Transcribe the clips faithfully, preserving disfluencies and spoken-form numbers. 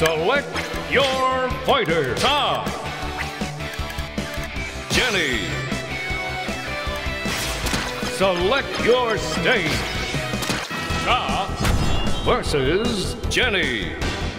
Select your fighter. Ta. Jenny. Select your stage. Ta versus Jenny.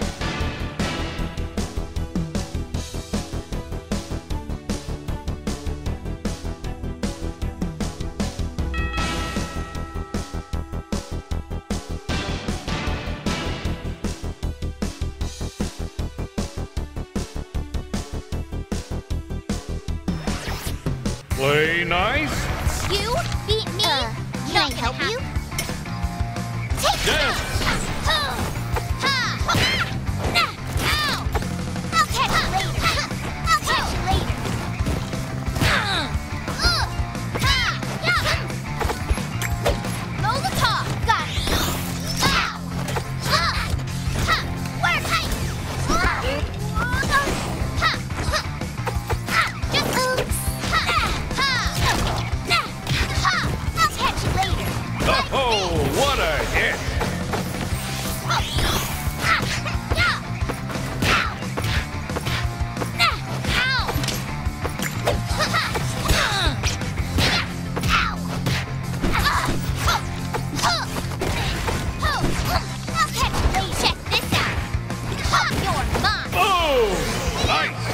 Play nice. You beat me? Uh, can I help you? Take Dance. I'll catch you later. I'll catch you later. Molotov. Got it. Work. Just oops. I'll catch you later. Oh, what a hit! Check this out. You're mine. Oh, nice!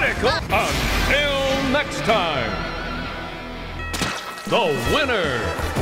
Until next time, the winner